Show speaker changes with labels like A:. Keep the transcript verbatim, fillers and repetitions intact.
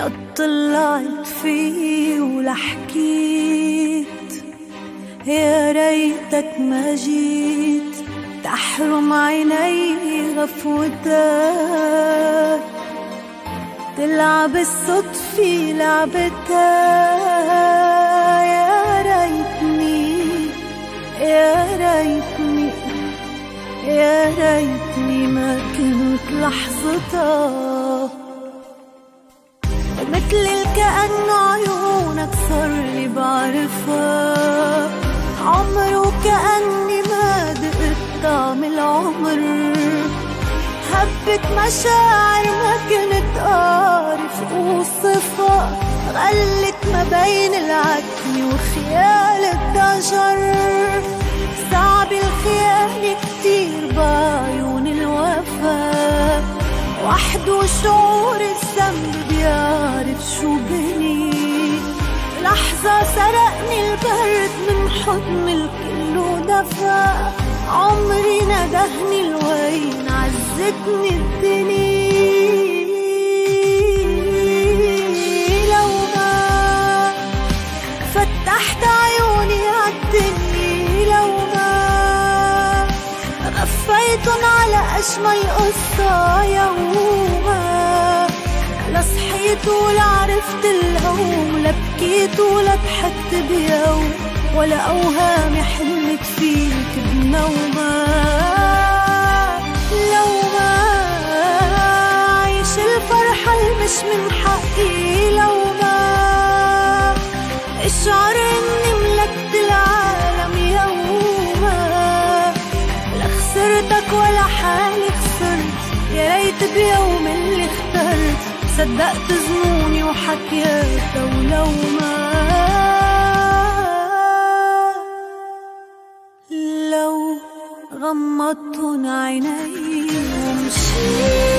A: لا طلعت فيه ولا حكيت، يا ريتك ما جيت تحرم عيني غفوتك، تلعب الصدفة لعبتها. يا ريتني يا ريتني يا ريتني ما كنت لحظتها، مثل الكأن عيونك صارلي بعرفها، عمر وكأني ما دقت طعم العمر، هبت مشاعر ما كنت أعرف أوصفها، غلت ما بين العتمة وخيال الضجر، صعب الخيال كتير بعيون الوفا، وحده شعور الذنب بيعرف شو بني، لحظة سرقني البرد من حضن الكل ودفى، عمري ندهني الوين عزتني الدنيا، لو ما فتحت عيوني عالدنيا، لو ما غفيتن على أجمل قصة يوما، لا صحيت ولا عرفت الهوم، لا بكيت ولا ضحكت بيوم، ولا أوهامي حلمت فيك بنومة، لو ما عيش الفرحة المش من حقي، لو ما اشعر اني ملكت العالم يوما، لا خسرتك ولا حالي خسرت، يا ريت بيوم اللي اخترت صدقت ظنوني وحكيتها، ولو ما لو غمضتن عيني ومشيت